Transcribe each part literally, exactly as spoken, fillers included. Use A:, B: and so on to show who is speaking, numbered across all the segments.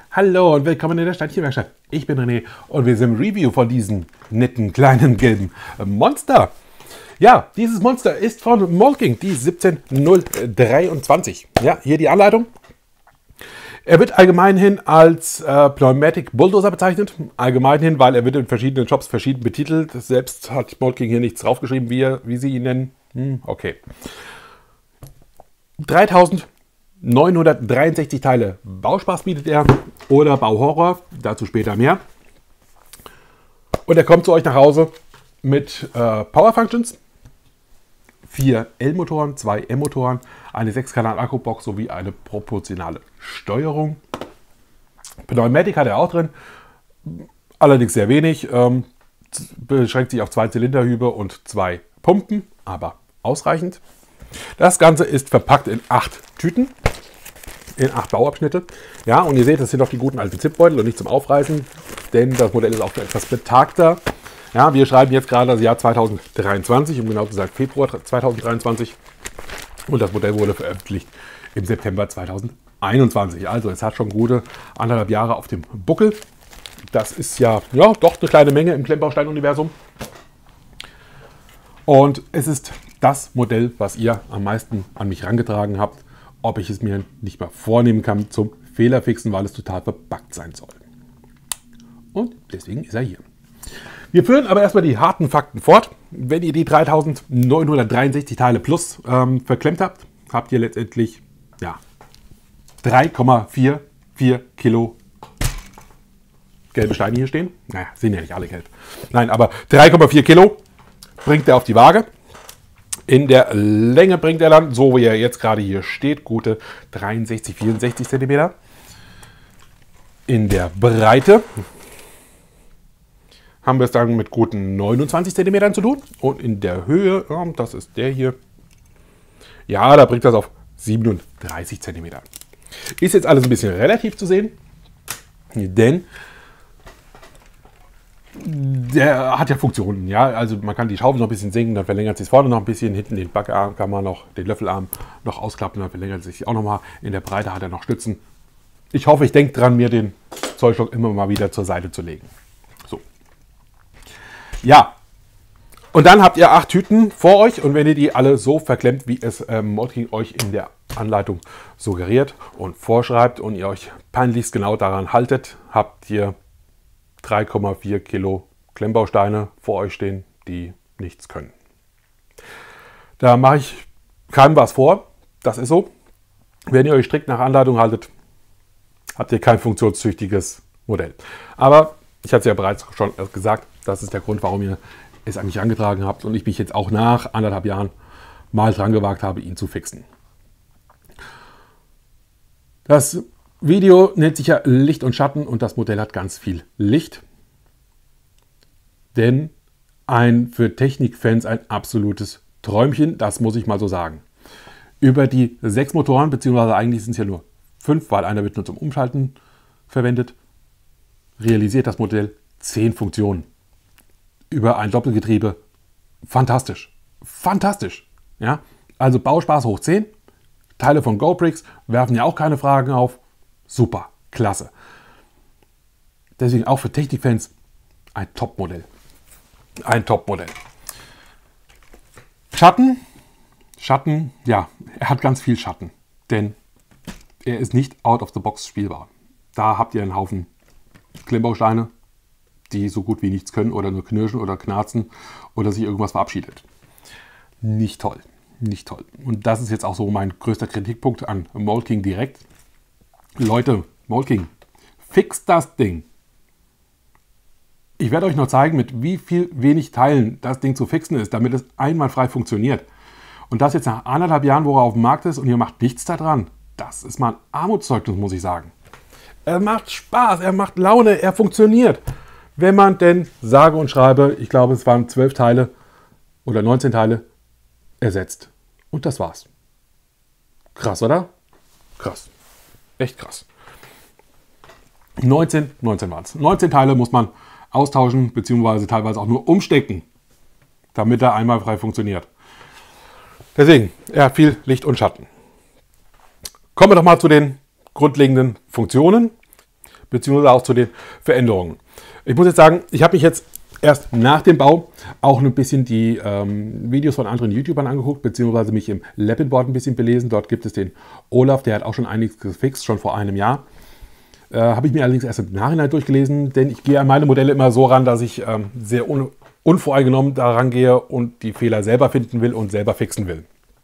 A: Hallo und willkommen in der Steinchenwerkstatt. Ich bin René und wir sind im Review von diesem netten kleinen gelben Monster. Ja, dieses Monster ist von Molking, die siebzehn null dreiundzwanzig. Ja, hier die Anleitung. Er wird allgemeinhin als äh, Pneumatic Bulldozer bezeichnet. Allgemeinhin, weil er wird in verschiedenen Shops verschieden betitelt. Selbst hat Molking hier nichts draufgeschrieben, wie, er, wie sie ihn nennen. Hm, okay. dreitausendneunhundertdreiundsechzig Teile Bauspaß bietet er oder Bauhorror, dazu später mehr. Und er kommt zu euch nach Hause mit äh, Power Functions, vier L-Motoren, zwei M-Motoren, eine sechs Kanal Akkubox sowie eine proportionale Steuerung. Pneumatik hat er auch drin, allerdings sehr wenig, ähm, beschränkt sich auf zwei Zylinderhübe und zwei Pumpen, aber ausreichend. Das Ganze ist verpackt in acht Tüten, in acht Bauabschnitte. Ja, und ihr seht, das sind noch die guten alten Zipbeutel und nicht zum Aufreißen, denn das Modell ist auch etwas betagter. Ja, wir schreiben jetzt gerade das Jahr zweitausenddreiundzwanzig, um genau zu sagen Februar zweitausenddreiundzwanzig. Und das Modell wurde veröffentlicht im September zweitausendeinundzwanzig. Also es hat schon gute anderthalb Jahre auf dem Buckel. Das ist ja, ja doch eine kleine Menge im Klemmbaustein-Universum. Und es ist das Modell, was ihr am meisten an mich herangetragen habt, ob ich es mir nicht mal vornehmen kann zum Fehlerfixen, weil es total verbuggt sein soll. Und deswegen ist er hier. Wir führen aber erstmal die harten Fakten fort. Wenn ihr die dreitausendneunhundertdreiundsechzig Teile plus ähm, verklemmt habt, habt ihr letztendlich ja, drei Komma vierundvierzig Kilo gelbe Steine hier stehen. Naja, sind ja nicht alle gelb. Nein, aber drei Komma vier Kilo bringt er auf die Waage. In der Länge bringt er dann, so wie er jetzt gerade hier steht, gute dreiundsechzig, vierundsechzig Zentimeter. In der Breite haben wir es dann mit guten neunundzwanzig Zentimetern zu tun. Und in der Höhe, ja, das ist der hier, ja, da bringt das auf siebenunddreißig Zentimeter. Ist jetzt alles ein bisschen relativ zu sehen, denn der hat ja Funktionen, ja, also man kann die Schaufel noch ein bisschen senken, dann verlängert sich vorne noch ein bisschen, hinten den Backarm kann man noch, den Löffelarm noch ausklappen, dann verlängert sich auch noch mal. In der Breite hat er noch Stützen. Ich hoffe, ich denke dran, mir den Zollstock immer mal wieder zur Seite zu legen. So. Ja, und dann habt ihr acht Tüten vor euch und wenn ihr die alle so verklemmt, wie es ähm, Molking euch in der Anleitung suggeriert und vorschreibt und ihr euch peinlichst genau daran haltet, habt ihr drei Komma vier Kilo Klemmbausteine vor euch stehen, die nichts können. Da mache ich keinem was vor. Das ist so. Wenn ihr euch strikt nach Anleitung haltet, habt ihr kein funktionstüchtiges Modell. Aber ich hatte es ja bereits schon gesagt, das ist der Grund, warum ihr es an mich angetragen habt und ich mich jetzt auch nach anderthalb Jahren mal dran gewagt habe, ihn zu fixen. Das Video nennt sich ja Licht und Schatten und das Modell hat ganz viel Licht. Denn ein für Technikfans ein absolutes Träumchen, das muss ich mal so sagen. Über die sechs Motoren, beziehungsweise eigentlich sind es ja nur fünf, weil einer wird nur zum Umschalten verwendet, realisiert das Modell zehn Funktionen. Über ein Doppelgetriebe fantastisch. Fantastisch. Ja? Also Bauspaß hoch zehn. Teile von GoBricks werfen ja auch keine Fragen auf. Super, klasse. Deswegen auch für Technikfans ein Top-Modell. Ein Top-Modell. Schatten. Schatten, ja, er hat ganz viel Schatten. Denn er ist nicht out of the box spielbar. Da habt ihr einen Haufen Klemmbausteine, die so gut wie nichts können oder nur knirschen oder knarzen oder sich irgendwas verabschiedet. Nicht toll. Nicht toll. Und das ist jetzt auch so mein größter Kritikpunkt an Molking direkt. Leute, Molking, fixt das Ding. Ich werde euch noch zeigen, mit wie viel wenig Teilen das Ding zu fixen ist, damit es einwandfrei funktioniert. Und das jetzt nach anderthalb Jahren, wo er auf dem Markt ist und ihr macht nichts daran. Das ist mal ein Armutszeugnis, muss ich sagen. Er macht Spaß, er macht Laune, er funktioniert. Wenn man denn sage und schreibe, ich glaube es waren zwölf Teile oder neunzehn Teile, ersetzt. Und das war's. Krass, oder? Krass. Echt krass. neunzehn, neunzehn waren es. neunzehn Teile muss man austauschen, beziehungsweise teilweise auch nur umstecken, damit er einmalfrei funktioniert. Deswegen, er hat viel Licht und Schatten. Kommen wir doch mal zu den grundlegenden Funktionen. beziehungsweise auch zu den Veränderungen. Ich muss jetzt sagen, ich habe mich jetzt erst nach dem Bau auch ein bisschen die ähm, Videos von anderen YouTubern angeguckt, beziehungsweise mich im Lapinboard ein bisschen belesen. Dort gibt es den Olaf, der hat auch schon einiges gefixt, schon vor einem Jahr. Äh, habe ich mir allerdings erst im Nachhinein durchgelesen, denn ich gehe an meine Modelle immer so ran, dass ich ähm, sehr un unvoreingenommen daran gehe und die Fehler selber finden will und selber fixen will.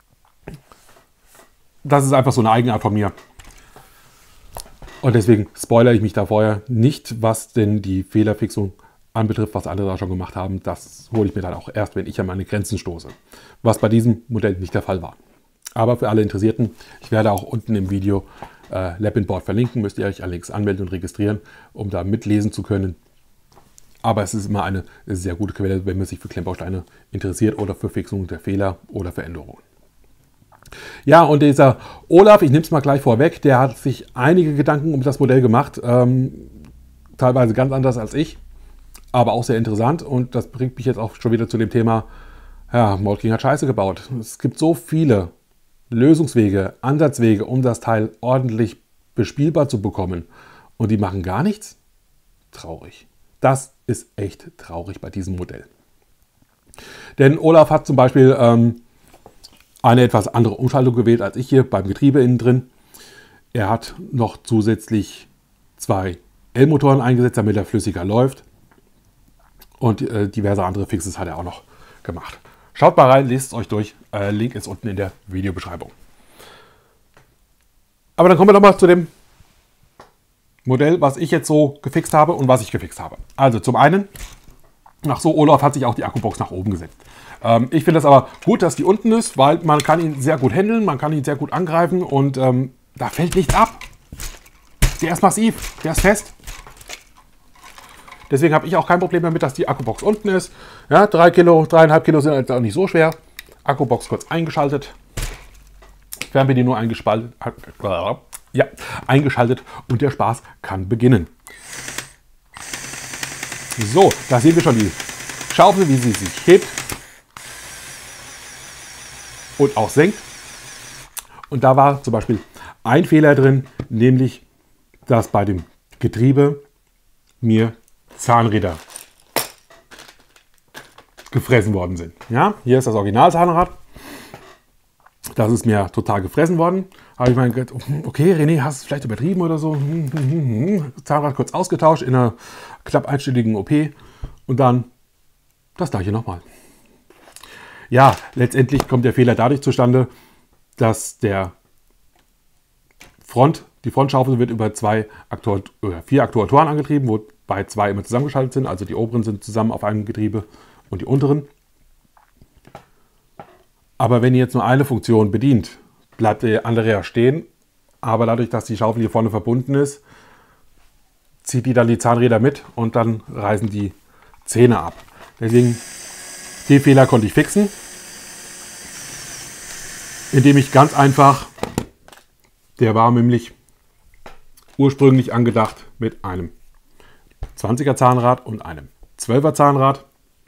A: Das ist einfach so eine Eigenart von mir. Und deswegen spoilere ich mich da vorher nicht, was denn die Fehlerfixung anbetrifft, was andere da schon gemacht haben. Das hole ich mir dann auch erst, wenn ich an meine Grenzen stoße. Was bei diesem Modell nicht der Fall war. Aber für alle Interessierten, ich werde auch unten im Video äh, Lapinboard verlinken. Müsst ihr euch allerdings anmelden und registrieren, um da mitlesen zu können. Aber es ist immer eine sehr gute Quelle, wenn man sich für Klemmbausteine interessiert oder für Fixung der Fehler oder Veränderungen. Ja, und dieser Olaf, ich nehme es mal gleich vorweg, der hat sich einige Gedanken um das Modell gemacht. Ähm, teilweise ganz anders als ich, aber auch sehr interessant. Und das bringt mich jetzt auch schon wieder zu dem Thema, ja, Moltking hat Scheiße gebaut. Es gibt so viele Lösungswege, Ansatzwege, um das Teil ordentlich bespielbar zu bekommen. Und die machen gar nichts? Traurig. Das ist echt traurig bei diesem Modell. Denn Olaf hat zum Beispiel ähm, eine etwas andere Umschaltung gewählt als ich hier beim Getriebe innen drin. Er hat noch zusätzlich zwei L-Motoren eingesetzt, damit er flüssiger läuft. Und äh, diverse andere Fixes hat er auch noch gemacht. Schaut mal rein, lest es euch durch. Äh, Link ist unten in der Videobeschreibung. Aber dann kommen wir noch mal zu dem Modell, was ich jetzt so gefixt habe und was ich gefixt habe. Also zum einen, ach so, Olaf hat sich auch die Akkubox nach oben gesetzt. Ähm, ich finde es aber gut, dass die unten ist, weil man kann ihn sehr gut handeln, man kann ihn sehr gut angreifen und ähm, da fällt nichts ab. Der ist massiv, der ist fest. Deswegen habe ich auch kein Problem damit, dass die Akkubox unten ist. Ja, drei Kilo, dreieinhalb Kilo sind jetzt auch nicht so schwer. Akkubox kurz eingeschaltet. Fernbedienung eingeschaltet. Ja, eingeschaltet und der Spaß kann beginnen. So, da sehen wir schon die Schaufel, wie sie sich hebt und auch senkt. Und da war zum Beispiel ein Fehler drin, nämlich, dass bei dem Getriebe mir Zahnräder gefressen worden sind. Ja, hier ist das Originalzahnrad. Das ist mir total gefressen worden. Habe ich mir gedacht, okay, René, hast du es vielleicht übertrieben oder so? Zahnrad kurz ausgetauscht in einer knapp einstündigen O P und dann das gleiche nochmal. Ja, letztendlich kommt der Fehler dadurch zustande, dass der Front, die Frontschaufel wird über zwei Aktuat oder vier Aktuatoren angetrieben, wobei zwei immer zusammengeschaltet sind. Also die oberen sind zusammen auf einem Getriebe und die unteren. Aber wenn ihr jetzt nur eine Funktion bedient, bleibt der andere ja stehen. Aber dadurch, dass die Schaufel hier vorne verbunden ist, zieht die dann die Zahnräder mit und dann reißen die Zähne ab. Deswegen, den Fehler konnte ich fixen, indem ich ganz einfach, der war nämlich ursprünglich angedacht mit einem zwanziger Zahnrad und einem zwölfer Zahnrad.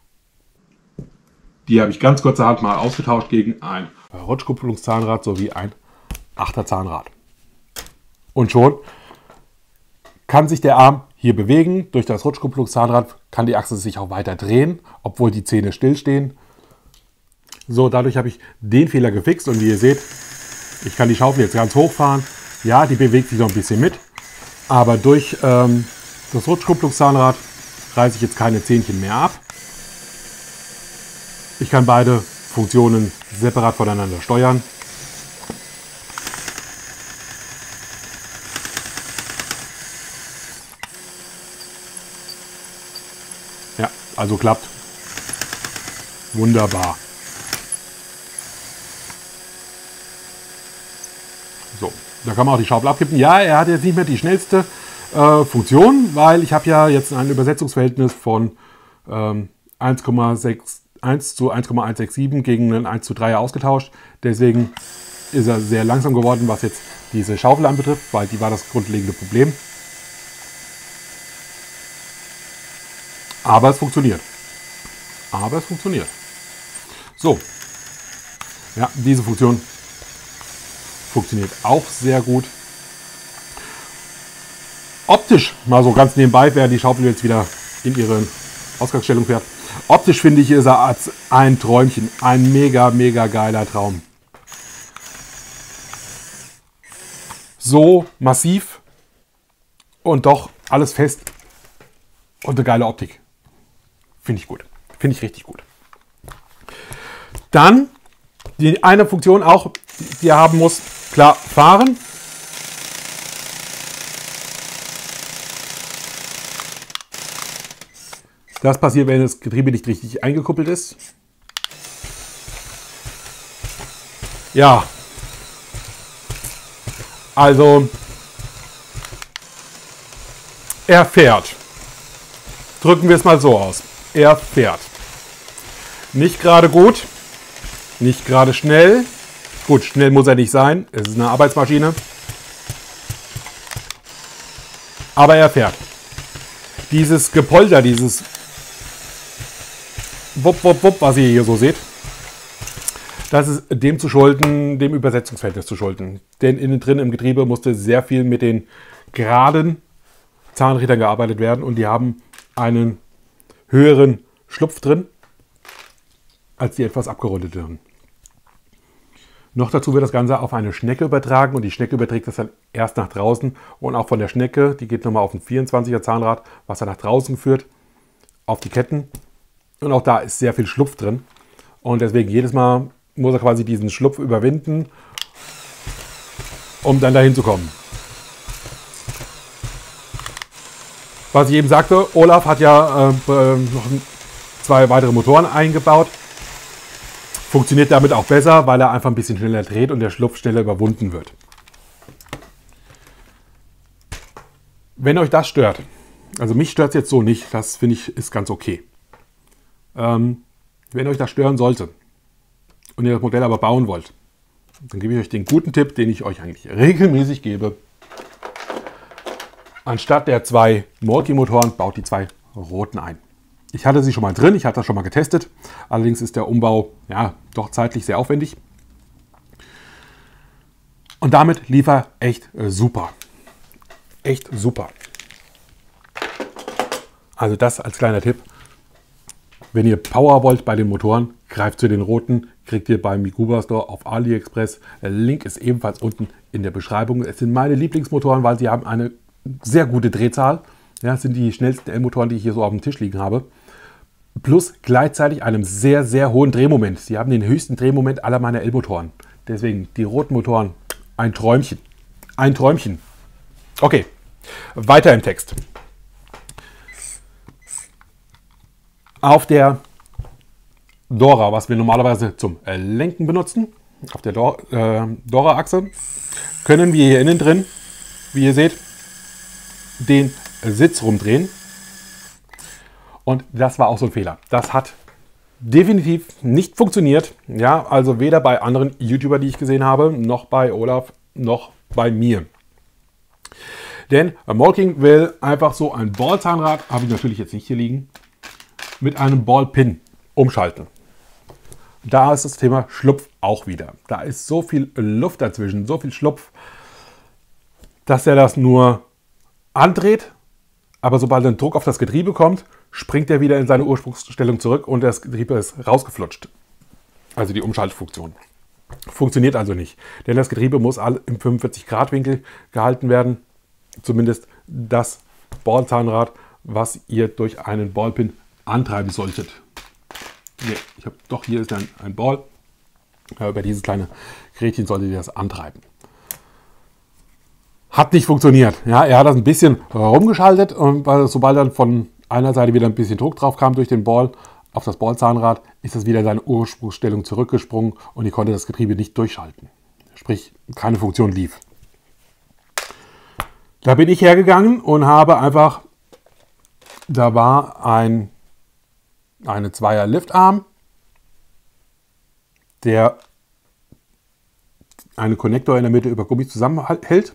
A: Die habe ich ganz kurzerhand mal ausgetauscht gegen ein Rutschkupplungszahnrad sowie ein achter Zahnrad. Und schon kann sich der Arm hier bewegen. Durch das Rutschkupplungszahnrad kann die Achse sich auch weiter drehen, obwohl die Zähne stillstehen. So, dadurch habe ich den Fehler gefixt und wie ihr seht, ich kann die Schaufel jetzt ganz hoch fahren. Ja, die bewegt sich noch ein bisschen mit, aber durch ähm, das Rutschkupplungszahnrad reiße ich jetzt keine Zähnchen mehr ab. Ich kann beide Funktionen separat voneinander steuern. Ja, also klappt wunderbar. So, da kann man auch die Schaufel abkippen. Ja, er hat jetzt nicht mehr die schnellste äh, Funktion, weil ich habe ja jetzt ein Übersetzungsverhältnis von ähm, eins Komma sechs eins zu eins Komma eins sechs sieben gegen einen eins zu drei ausgetauscht. Deswegen ist er sehr langsam geworden, was jetzt diese Schaufel anbetrifft, weil die war das grundlegende Problem. Aber es funktioniert. Aber es funktioniert. So. Ja, diese Funktion funktioniert auch sehr gut. Optisch, mal so ganz nebenbei, während die Schaufel jetzt wieder in ihre Ausgangsstellung fährt. Optisch finde ich, ist er als ein Träumchen. Ein mega, mega geiler Traum. So massiv und doch alles fest und eine geile Optik. Finde ich gut. Finde ich richtig gut. Dann die eine Funktion auch, die er haben muss, klar, fahren. Das passiert, wenn das Getriebe nicht richtig eingekuppelt ist. Ja. Also, er fährt. Drücken wir es mal so aus. Er fährt. Nicht gerade gut, nicht gerade schnell. Gut, schnell muss er nicht sein. Es ist eine Arbeitsmaschine. Aber er fährt. Dieses Gepolter, dieses Wupp, wupp, wupp, was ihr hier so seht, das ist dem zu schulden, dem Übersetzungsverhältnis zu schulden. Denn innen drin im Getriebe musste sehr viel mit den geraden Zahnrädern gearbeitet werden und die haben einen höheren Schlupf drin als die etwas abgerundeteren. Noch dazu wird das Ganze auf eine Schnecke übertragen und die Schnecke überträgt das dann erst nach draußen und auch von der Schnecke, die geht nochmal auf ein vierundzwanziger Zahnrad, was dann nach draußen führt, auf die Ketten. Und auch da ist sehr viel Schlupf drin. Und deswegen jedes Mal muss er quasi diesen Schlupf überwinden, um dann dahin zu kommen. Was ich eben sagte, Olaf hat ja äh, noch zwei weitere Motoren eingebaut. Funktioniert damit auch besser, weil er einfach ein bisschen schneller dreht und der Schlupf schneller überwunden wird. Wenn euch das stört, also mich stört es jetzt so nicht, das finde ich ist ganz okay. Ähm, wenn euch das stören sollte und ihr das Modell aber bauen wollt, dann gebe ich euch den guten Tipp, den ich euch eigentlich regelmäßig gebe. Anstatt der zwei Moltke-Motoren baut die zwei roten ein. Ich hatte sie schon mal drin, ich hatte das schon mal getestet. Allerdings ist der Umbau ja doch zeitlich sehr aufwendig. Und damit lief er echt äh, super. Echt super. Also das als kleiner Tipp. Wenn ihr Power wollt bei den Motoren, greift zu den roten. Kriegt ihr beim Mikuba Store auf AliExpress. Der Link ist ebenfalls unten in der Beschreibung. Es sind meine Lieblingsmotoren, weil sie haben eine sehr gute Drehzahl. Ja, das sind die schnellsten L-Motoren, die ich hier so auf dem Tisch liegen habe. Plus gleichzeitig einem sehr, sehr hohen Drehmoment. Sie haben den höchsten Drehmoment aller meiner L-Motoren. Deswegen die roten Motoren, ein Träumchen. Ein Träumchen. Okay, weiter im Text. Auf der Dora, was wir normalerweise zum Lenken benutzen, auf der äh, Dora-Achse, können wir hier innen drin, wie ihr seht, den Sitz rumdrehen. Und das war auch so ein Fehler. Das hat definitiv nicht funktioniert. Ja, also weder bei anderen YouTubern, die ich gesehen habe, noch bei Olaf, noch bei mir. Denn Molking will einfach so ein Ballzahnrad, habe ich natürlich jetzt nicht hier liegen, mit einem Ballpin umschalten. Da ist das Thema Schlupf auch wieder. Da ist so viel Luft dazwischen, so viel Schlupf, dass er das nur andreht, aber sobald ein Druck auf das Getriebe kommt, springt er wieder in seine Ursprungsstellung zurück und das Getriebe ist rausgeflutscht. Also die Umschaltfunktion. Funktioniert also nicht, denn das Getriebe muss alle im fünfundvierzig Grad Winkel gehalten werden. Zumindest das Ballzahnrad, was ihr durch einen Ballpin antreiben solltet. Nee, ich habe doch, hier ist ein, ein Ball. Ja, über dieses kleine Gerätchen solltet ihr das antreiben. Hat nicht funktioniert. Ja, er hat das ein bisschen rumgeschaltet und sobald dann von einer Seite wieder ein bisschen Druck drauf kam durch den Ball auf das Ballzahnrad, ist das wieder in seine Ursprungsstellung zurückgesprungen und ich konnte das Getriebe nicht durchschalten. Sprich, keine Funktion lief. Da bin ich hergegangen und habe einfach, da war ein, eine Zweier Liftarm, der einen Konnektor in der Mitte über Gummi zusammenhält.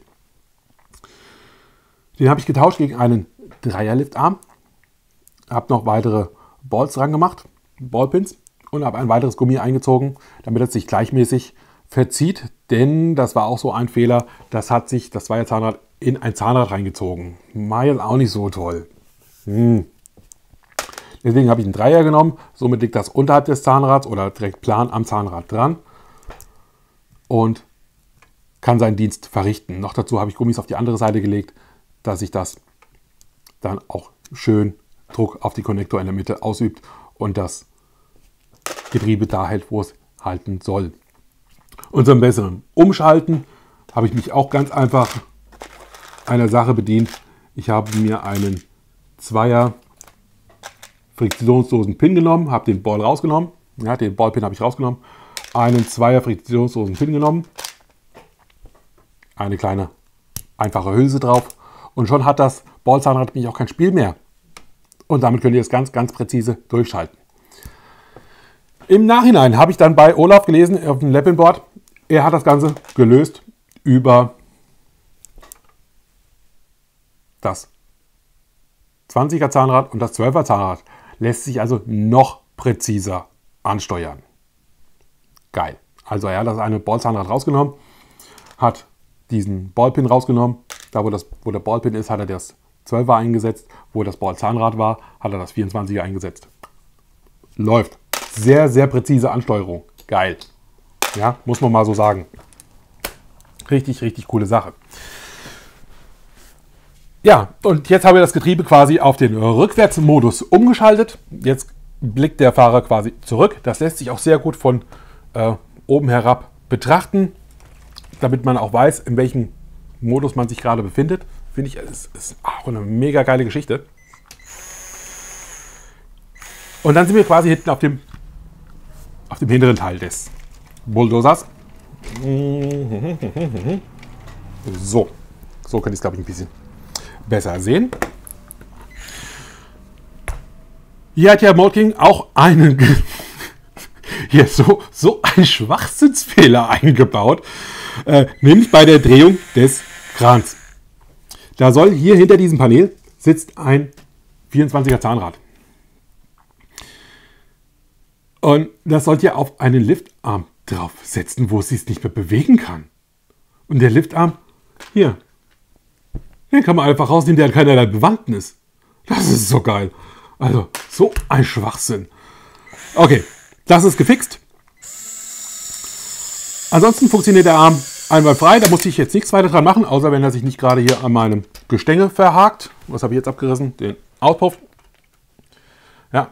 A: Den habe ich getauscht gegen einen Dreier Liftarm. Habe noch weitere Balls dran gemacht, Ballpins, und habe ein weiteres Gummi eingezogen, damit es sich gleichmäßig verzieht. Denn das war auch so ein Fehler, das hat sich das Zweierzahnrad in ein Zahnrad reingezogen. War jetzt auch nicht so toll. Hm. Deswegen habe ich einen Dreier genommen. Somit liegt das unterhalb des Zahnrads oder direkt plan am Zahnrad dran. Und kann seinen Dienst verrichten. Noch dazu habe ich Gummis auf die andere Seite gelegt, dass sich das dann auch schön Druck auf die Konnektor in der Mitte ausübt und das Getriebe da hält, wo es halten soll. Und zum besseren Umschalten habe ich mich auch ganz einfach einer Sache bedient. Ich habe mir einen Zweier friktionslosen Pin genommen, habe den Ball rausgenommen, ja, den Ballpin habe ich rausgenommen, einen Zweier friktionslosen Pin genommen, eine kleine einfache Hülse drauf und schon hat das Ballzahnrad nämlich auch kein Spiel mehr. Und damit könnt ihr es ganz, ganz präzise durchschalten. Im Nachhinein habe ich dann bei Olaf gelesen auf dem Lapinboard, er hat das Ganze gelöst über das zwanziger Zahnrad und das zwölfer Zahnrad. Lässt sich also noch präziser ansteuern. Geil. Also er hat das eine Ballzahnrad rausgenommen, hat diesen Ballpin rausgenommen. Da wo, das, wo der Ballpin ist, hat er das zwölfer eingesetzt. Wo das Ballzahnrad war, hat er das vierundzwanziger eingesetzt. Läuft. Sehr, sehr präzise Ansteuerung. Geil. Ja, muss man mal so sagen. Richtig, richtig coole Sache. Ja, und jetzt haben wir das Getriebe quasi auf den Rückwärtsmodus umgeschaltet. Jetzt blickt der Fahrer quasi zurück. Das lässt sich auch sehr gut von äh, oben herab betrachten, damit man auch weiß, in welchem Modus man sich gerade befindet. Finde ich, es ist auch eine mega geile Geschichte. Und dann sind wir quasi hinten auf dem, auf dem hinteren Teil des Bulldozers. So, so könnte ich es, glaube ich, ein bisschen besser sehen. Hier hat ja Moltking auch einen hier so, so einen Schwachsinnsfehler eingebaut, äh, nämlich bei der Drehung des Krans. Da soll hier hinter diesem Panel sitzt ein vierundzwanziger Zahnrad. Und das sollte ja auf einen Liftarm draufsetzen, wo es sich nicht mehr bewegen kann. Und der Liftarm, hier, den kann man einfach rausnehmen, der hat keinerlei Bewandtnis. Das ist so geil. Also, so ein Schwachsinn. Okay, das ist gefixt. Ansonsten funktioniert der Arm einwandfrei. Da muss ich jetzt nichts weiter dran machen, außer wenn er sich nicht gerade hier an meinem Gestänge verhakt. Was habe ich jetzt abgerissen? Den Auspuff. Ja.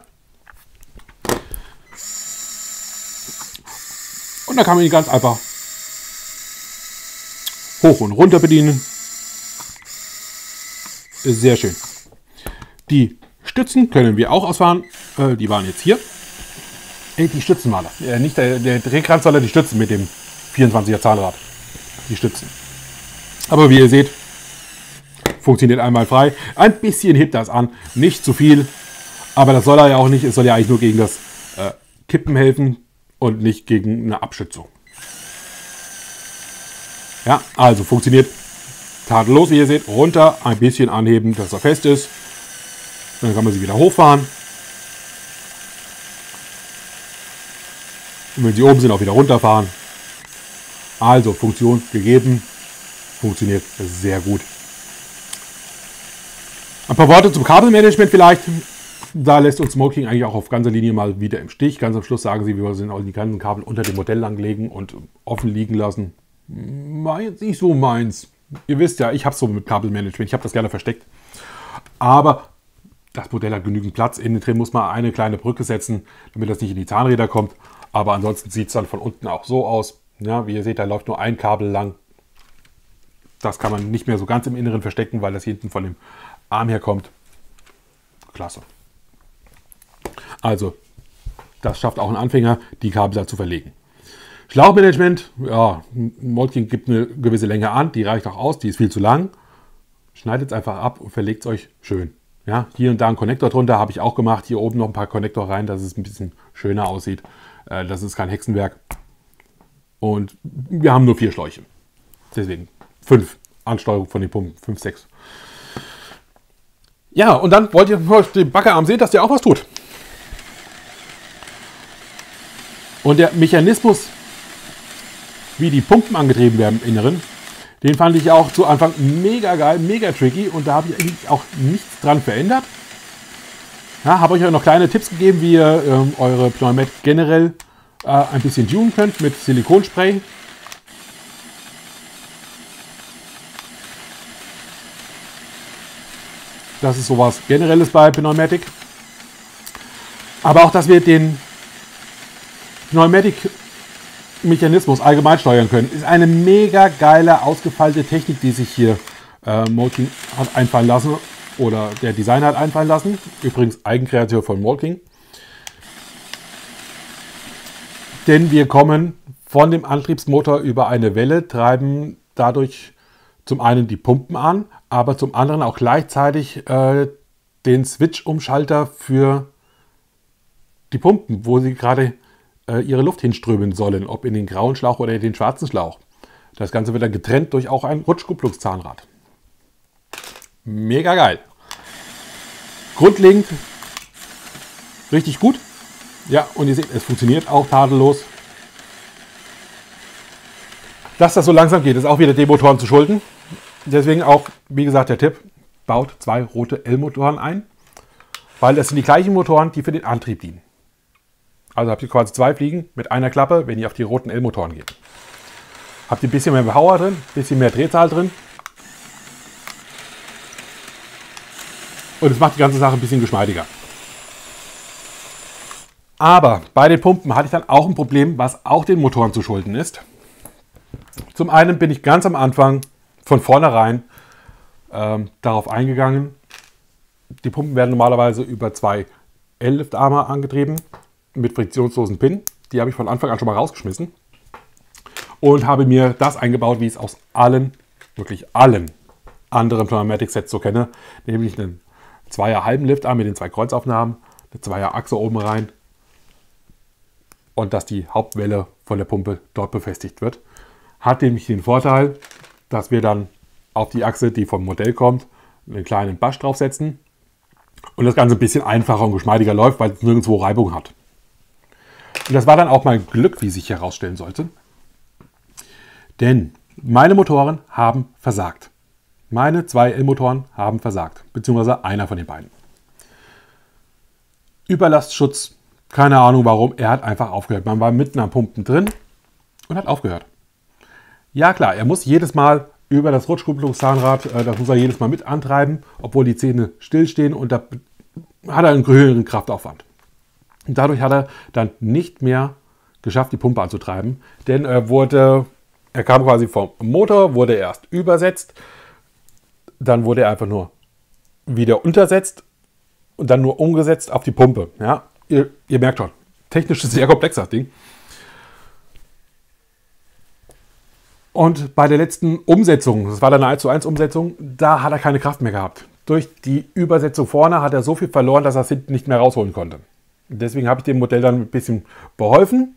A: Und da kann man ihn ganz einfach hoch und runter bedienen. Sehr schön. Die Stützen können wir auch ausfahren. Äh, die waren jetzt hier. Äh, die Stützen waren das. Äh, nicht der, der Drehkranz, sondern die Stützen mit dem vierundzwanziger Zahnrad. Die Stützen. Aber wie ihr seht, funktioniert einwandfrei. Ein bisschen hebt das an. Nicht zu viel. Aber das soll er ja auch nicht. Es soll ja eigentlich nur gegen das äh, Kippen helfen und nicht gegen eine Abschützung. Ja, also funktioniert tadellos, wie ihr seht. Runter, ein bisschen anheben, dass er fest ist. Dann kann man sie wieder hochfahren. Und wenn sie oben sind, auch wieder runterfahren. Also Funktion gegeben. Funktioniert sehr gut. Ein paar Worte zum Kabelmanagement vielleicht. Da lässt uns Moltking eigentlich auch auf ganzer Linie mal wieder im Stich. Ganz am Schluss sagen sie, wir sollen auch die ganzen Kabel unter dem Modell langlegen und offen liegen lassen. Meins nicht so meins. Ihr wisst ja, ich habe es so mit Kabelmanagement. Ich habe das gerne versteckt. Aber das Modell hat genügend Platz. Innen drin muss man eine kleine Brücke setzen, damit das nicht in die Zahnräder kommt. Aber ansonsten sieht es dann von unten auch so aus. Ja, wie ihr seht, da läuft nur ein Kabel lang. Das kann man nicht mehr so ganz im Inneren verstecken, weil das hinten von dem Arm her kommt. Klasse. Also, das schafft auch ein Anfänger, die Kabel da zu verlegen. Schlauchmanagement, ja, Moltking gibt eine gewisse Länge an, die reicht auch aus, die ist viel zu lang. Schneidet es einfach ab und verlegt es euch schön. Ja, hier und da ein Konnektor drunter, habe ich auch gemacht. Hier oben noch ein paar Konnektor rein, dass es ein bisschen schöner aussieht. Äh, das ist kein Hexenwerk. Und wir haben nur vier Schläuche. Deswegen fünf Ansteuerung von den Pumpen, fünf, sechs. Ja, und dann wollt ihr den Baggerarm sehen, dass der auch was tut. Und der Mechanismus, wie die Pumpen angetrieben werden im Inneren, Den fand ich auch zu Anfang mega geil, mega tricky und da habe ich eigentlich auch nichts dran verändert. Ja, habe euch auch noch kleine Tipps gegeben, wie ihr ähm, eure Pneumatik generell äh, ein bisschen tunen könnt mit Silikonspray. Das ist sowas Generelles bei Pneumatik. Aber auch, dass wir den Pneumatik-Mechanismus allgemein steuern können, ist eine mega geile, ausgefeilte Technik, die sich hier äh, Molking hat einfallen lassen oder der Designer hat einfallen lassen. Übrigens Eigenkreation von Molking. Denn wir kommen von dem Antriebsmotor über eine Welle, treiben dadurch zum einen die Pumpen an, aber zum anderen auch gleichzeitig äh, den Switch-Umschalter für die Pumpen, wo sie gerade äh, ihre Luft hinströmen sollen, ob in den grauen Schlauch oder in den schwarzen Schlauch. Das Ganze wird dann getrennt durch auch ein Rutschkupplungszahnrad. Mega geil. Grundlegend richtig gut. Ja, und ihr seht, es funktioniert auch tadellos. Dass das so langsam geht, ist auch wieder den Motoren zu schulden. Deswegen auch, wie gesagt, der Tipp, baut zwei rote L-Motoren ein, weil das sind die gleichen Motoren, die für den Antrieb dienen. Also habt ihr quasi zwei Fliegen mit einer Klappe, wenn ihr auf die roten L-Motoren geht. Habt ihr ein bisschen mehr Power drin, ein bisschen mehr Drehzahl drin. Und es macht die ganze Sache ein bisschen geschmeidiger. Aber bei den Pumpen hatte ich dann auch ein Problem, was auch den Motoren zu schulden ist. Zum einen bin ich ganz am Anfang von vornherein ähm, darauf eingegangen. Die Pumpen werden normalerweise über zwei L-Liftarme angetrieben mit friktionslosen Pin. Die habe ich von Anfang an schon mal rausgeschmissen und habe mir das eingebaut, wie ich es aus allen, wirklich allen anderen Pneumatic-Sets so kenne. Nämlich einen zweier halben Liftarm mit den zwei Kreuzaufnahmen, eine zweier Achse oben rein und dass die Hauptwelle von der Pumpe dort befestigt wird. Hat nämlich den Vorteil, dass wir dann auf die Achse, die vom Modell kommt, einen kleinen Basch draufsetzen und das Ganze ein bisschen einfacher und geschmeidiger läuft, weil es nirgendwo Reibung hat. Und das war dann auch mein Glück, wie sich herausstellen sollte. Denn meine Motoren haben versagt. Meine zwei L-Motoren haben versagt, beziehungsweise einer von den beiden. Überlastschutz, keine Ahnung warum, er hat einfach aufgehört. Man war mitten am Pumpen drin und hat aufgehört. Ja klar, er muss jedes Mal über das Rutschkupplungszahnrad, äh, das muss er jedes Mal mit antreiben, obwohl die Zähne stillstehen und da hat er einen höheren Kraftaufwand. Und dadurch hat er dann nicht mehr geschafft, die Pumpe anzutreiben, denn er wurde, er kam quasi vom Motor, wurde erst übersetzt, dann wurde er einfach nur wieder untersetzt und dann nur umgesetzt auf die Pumpe. Ja, ihr, ihr merkt schon, technisch ist es sehr komplex, das Ding. Und bei der letzten Umsetzung, das war dann eine eins zu eins Umsetzung, da hat er keine Kraft mehr gehabt. Durch die Übersetzung vorne hat er so viel verloren, dass er es hinten nicht mehr rausholen konnte. Deswegen habe ich dem Modell dann ein bisschen beholfen.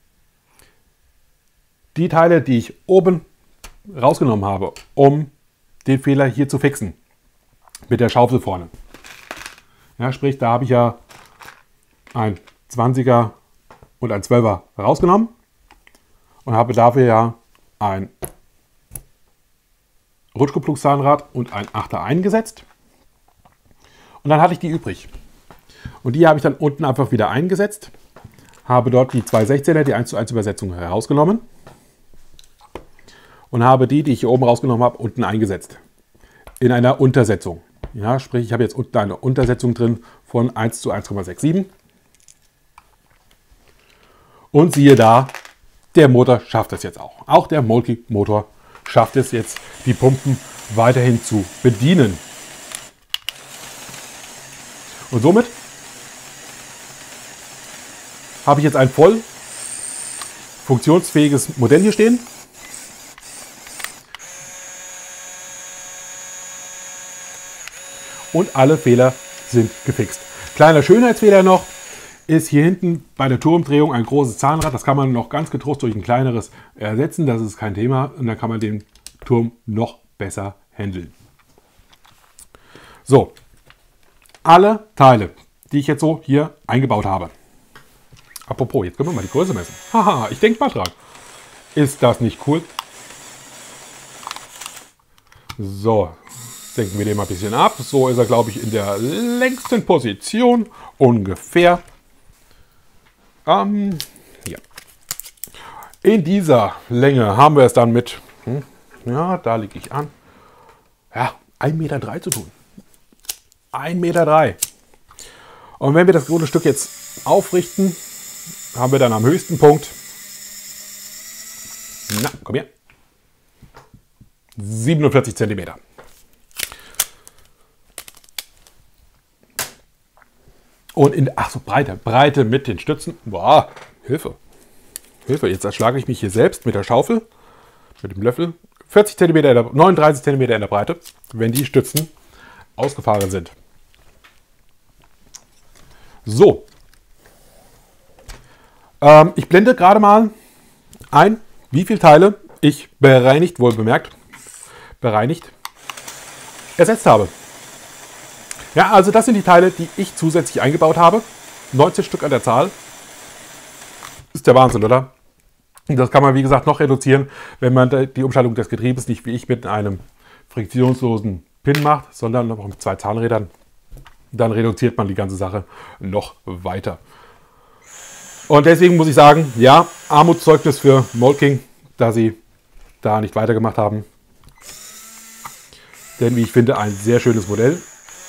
A: Die Teile, die ich oben rausgenommen habe, um den Fehler hier zu fixen, mit der Schaufel vorne. Ja, sprich, da habe ich ja ein zwanziger und ein zwölfer rausgenommen und habe dafür ja ein Rutschkupplungszahnrad und ein Achter eingesetzt. Und dann hatte ich die übrig. Und die habe ich dann unten einfach wieder eingesetzt. Habe dort die zwei sechzehner, die eins zu eins Übersetzung herausgenommen. Und habe die, die ich hier oben rausgenommen habe, unten eingesetzt. In einer Untersetzung. Ja, sprich, ich habe jetzt unten eine Untersetzung drin von eins zu eins Komma siebenundsechzig. Und siehe da, der Motor schafft es jetzt auch. Auch der Molking-Motor schafft es jetzt, die Pumpen weiterhin zu bedienen. Und somit habe ich jetzt ein voll funktionsfähiges Modell hier stehen. Und alle Fehler sind gefixt. Kleiner Schönheitsfehler noch ist hier hinten bei der Turmdrehung ein großes Zahnrad. Das kann man noch ganz getrost durch ein kleineres ersetzen. Das ist kein Thema. Und dann kann man den Turm noch besser handeln. So, alle Teile, die ich jetzt so hier eingebaut habe. Apropos, jetzt können wir mal die Größe messen. Haha, ich denke mal dran. Ist das nicht cool? So, senken wir den mal ein bisschen ab. So ist er, glaube ich, in der längsten Position ungefähr. Ähm, ja. In dieser Länge haben wir es dann mit, hm, ja, da liege ich an, ja, ein Meter drei zu tun. ein Meter drei. Und wenn wir das gute Stück jetzt aufrichten, haben wir dann am höchsten Punkt, na, komm her, siebenundvierzig Zentimeter. Und in, ach so, Breite, Breite mit den Stützen, boah, Hilfe, Hilfe, jetzt erschlage ich mich hier selbst mit der Schaufel, mit dem Löffel, vierzig Zentimeter, in der, neununddreißig Zentimeter in der Breite, wenn die Stützen ausgefahren sind. So, ähm, ich blende gerade mal ein, wie viele Teile ich bereinigt, wohl bemerkt, bereinigt, ersetzt habe. Ja, also das sind die Teile, die ich zusätzlich eingebaut habe. neunzehn Stück an der Zahl. Ist der Wahnsinn, oder? Und das kann man, wie gesagt, noch reduzieren, wenn man die Umschaltung des Getriebes nicht wie ich mit einem friktionslosen Pin macht, sondern noch mit zwei Zahnrädern. Dann reduziert man die ganze Sache noch weiter. Und deswegen muss ich sagen, ja, Armutszeugnis für Mold-King, da sie da nicht weitergemacht haben. Denn wie ich finde, ein sehr schönes Modell.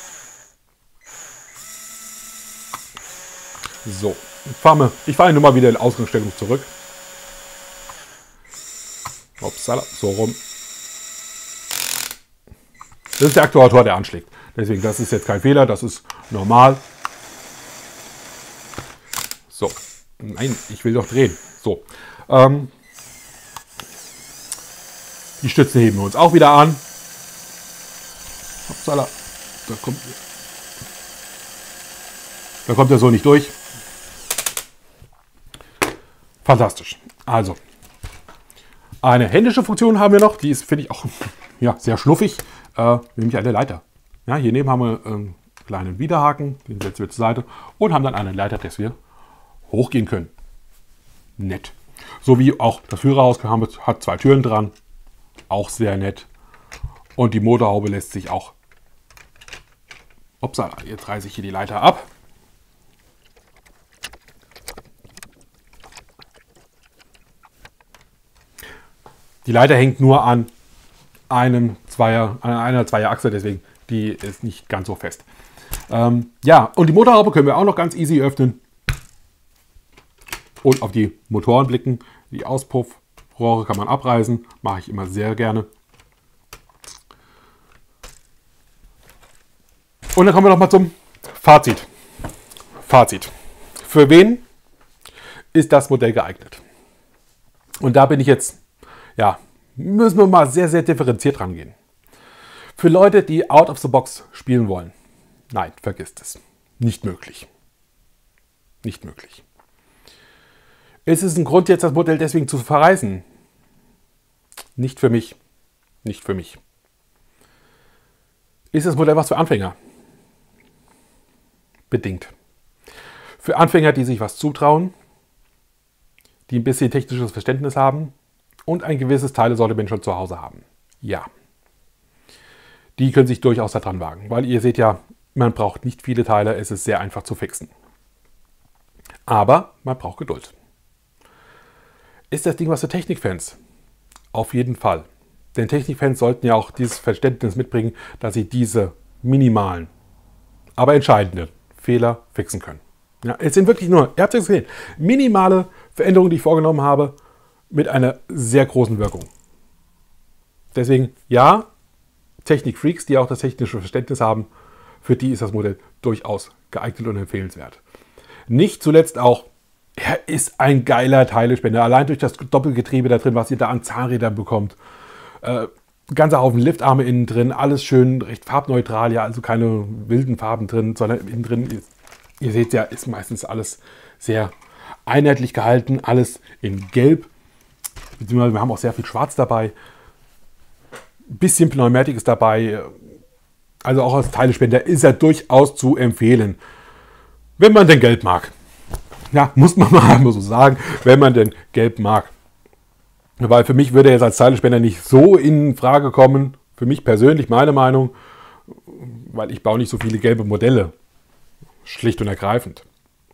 A: So, ich fahre ich fahr nur mal wieder in Ausgangsstellung zurück. Upsala, so rum. Das ist der Aktuator, der anschlägt. Deswegen, das ist jetzt kein Fehler, das ist normal. So, nein, ich will doch drehen. So, ähm, die Stützen heben wir uns auch wieder an. Upsala, da kommt, da kommt er so nicht durch. Fantastisch. Also, eine händische Funktion haben wir noch, die ist, finde ich, auch ja, sehr schnuffig, äh, nämlich eine Leiter. Ja, hier neben haben wir einen kleinen Widerhaken, den setzen wir zur Seite und haben dann eine Leiter, dass wir hochgehen können. Nett. So wie auch das Führerhaus hat zwei Türen dran, auch sehr nett. Und die Motorhaube lässt sich auch, upsala, jetzt reiße ich hier die Leiter ab. Die Leiter hängt nur an einem Zweier, an einer Zweierachse, deswegen die ist nicht ganz so fest. Ähm, ja, und die Motorhaube können wir auch noch ganz easy öffnen und auf die Motoren blicken. Die Auspuffrohre kann man abreißen, mache ich immer sehr gerne. Und dann kommen wir noch mal zum Fazit. Fazit. Für wen ist das Modell geeignet? Und da bin ich jetzt, ja, müssen wir mal sehr, sehr differenziert rangehen. Für Leute, die out of the box spielen wollen, nein, vergisst es. Nicht möglich. Nicht möglich. Ist es ein Grund, jetzt das Modell deswegen zu verreißen? Nicht für mich. Nicht für mich. Ist das Modell was für Anfänger? Bedingt. Für Anfänger, die sich was zutrauen, die ein bisschen technisches Verständnis haben und ein gewisses Teilesortiment schon zu Hause haben. Ja. Die können sich durchaus daran wagen, weil ihr seht ja, man braucht nicht viele Teile, es ist sehr einfach zu fixen. Aber man braucht Geduld. Ist das Ding was für Technikfans? Auf jeden Fall. Denn Technikfans sollten ja auch dieses Verständnis mitbringen, dass sie diese minimalen, aber entscheidenden Fehler fixen können. Ja, es sind wirklich nur, ihr habt es gesehen, minimale Veränderungen, die ich vorgenommen habe, mit einer sehr großen Wirkung. Deswegen, ja, Technikfreaks, die auch das technische Verständnis haben, für die ist das Modell durchaus geeignet und empfehlenswert. Nicht zuletzt auch, er ist ein geiler Teilespender. Allein durch das Doppelgetriebe da drin, was ihr da an Zahnrädern bekommt. Äh, ganzer Haufen Liftarme innen drin, alles schön recht farbneutral, ja, also keine wilden Farben drin, sondern innen drin ist, ihr seht ja, ist meistens alles sehr einheitlich gehalten, alles in Gelb. Beziehungsweise wir haben auch sehr viel Schwarz dabei. Ein bisschen Pneumatik ist dabei. Also auch als Teilespender ist er durchaus zu empfehlen. Wenn man denn Gelb mag. Ja, muss man mal so sagen, wenn man denn Gelb mag. Weil für mich würde er jetzt als Teilespender nicht so in Frage kommen. Für mich persönlich meine Meinung, weil ich baue nicht so viele gelbe Modelle. Schlicht und ergreifend.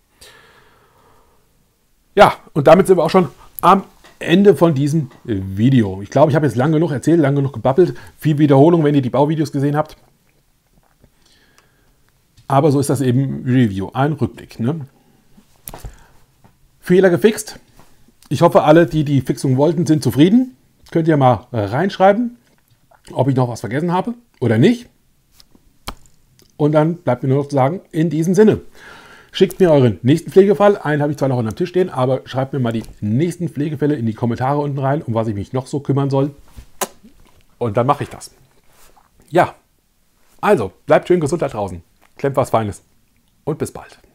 A: Ja, und damit sind wir auch schon am Ende von diesem Video. Ich glaube, ich habe jetzt lange genug erzählt, lange genug gebabbelt. Viel Wiederholung, wenn ihr die Bauvideos gesehen habt. Aber so ist das eben Review, ein Rückblick. Ne? Fehler gefixt. Ich hoffe, alle, die die Fixung wollten, sind zufrieden. Könnt ihr mal reinschreiben, ob ich noch was vergessen habe oder nicht. Und dann bleibt mir nur noch zu sagen, in diesem Sinne. Schickt mir euren nächsten Pflegefall. Einen habe ich zwar noch unterm Tisch stehen, aber schreibt mir mal die nächsten Pflegefälle in die Kommentare unten rein, um was ich mich noch so kümmern soll. Und dann mache ich das. Ja, also bleibt schön gesund da draußen. Klemmt was Feines und bis bald.